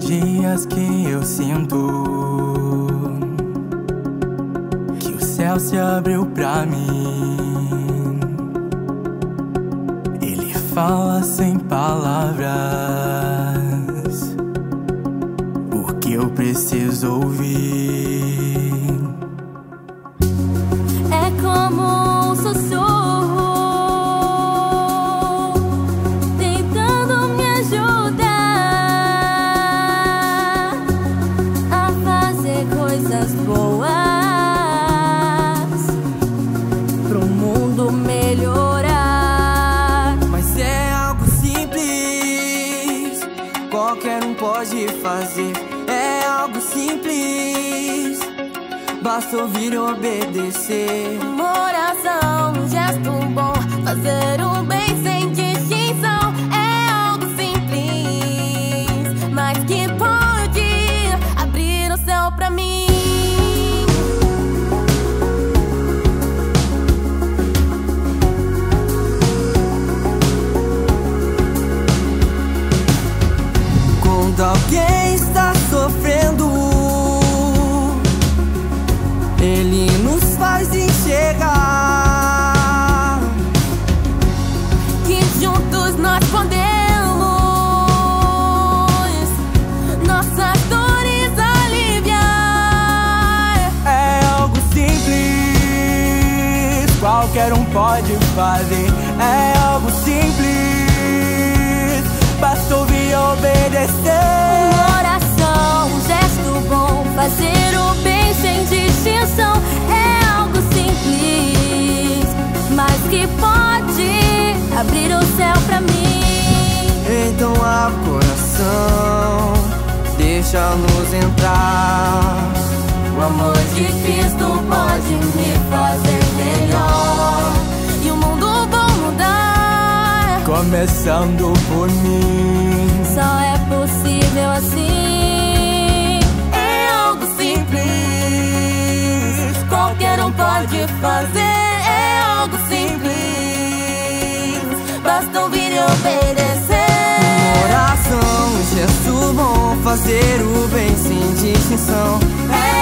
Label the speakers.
Speaker 1: dias que eu sinto que o céu se abriu pra mim. Ele fala sem palavras o que eu preciso ouvir.
Speaker 2: É como um sussurro tentando me ajudar a fazer coisas boas pro mundo melhorar.
Speaker 1: Mas é algo simples, qualquer um pode fazer. É algo simples, basta ouvir e obedecer.
Speaker 2: Uma oração, um gesto bom, fazer o bem sem distinção. É algo simples, mas que pode abrir o céu pra mim.
Speaker 1: Quando alguém está sofrendo, Ele nos faz enxergar
Speaker 2: Que juntos nós podemos nossas dores aliviar.
Speaker 1: É algo simples, qualquer um pode fazer. É algo simples, basta ouvir e obedecer.
Speaker 2: Uma oração, um gesto bom, fazer o bem sem distinção. É algo simples, mas que pode abrir o céu pra mim.
Speaker 1: Então abre o coração, deixa-nos entrar.
Speaker 2: O amor de Cristo pode me fazer melhor e o mundo vou mudar,
Speaker 1: começando por mim.
Speaker 2: só é possível assim. É algo simples, qualquer um pode fazer. É algo simples, basta ouvir e obedecer.
Speaker 1: Uma oração, um gesto bom, fazer o bem sem distinção.
Speaker 2: É